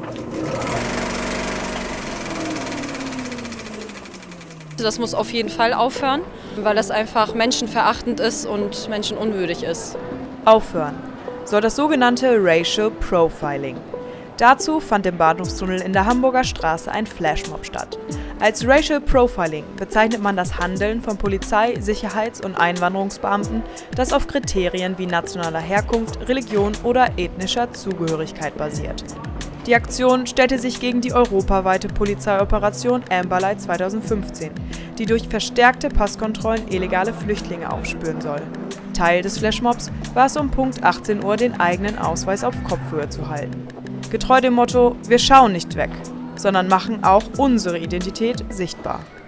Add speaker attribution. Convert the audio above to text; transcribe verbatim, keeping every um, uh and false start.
Speaker 1: Das muss auf jeden Fall aufhören, weil das einfach menschenverachtend ist und menschenunwürdig ist.
Speaker 2: Aufhören soll das sogenannte Racial Profiling. Dazu fand im Bahnhofstunnel in der Hamburger Straße ein Flashmob statt. Als Racial Profiling bezeichnet man das Handeln von Polizei-, Sicherheits- und Einwanderungsbeamten, das auf Kriterien wie nationaler Herkunft, Religion oder ethnischer Zugehörigkeit basiert. Die Aktion stellte sich gegen die europaweite Polizeioperation Amber Light zweitausendfünfzehn, die durch verstärkte Passkontrollen illegale Flüchtlinge aufspüren soll. Teil des Flashmobs war es um Punkt achtzehn Uhr, den eigenen Ausweis auf Kopfhöhe zu halten. Getreu dem Motto: Wir schauen nicht weg, sondern machen auch unsere Identität sichtbar.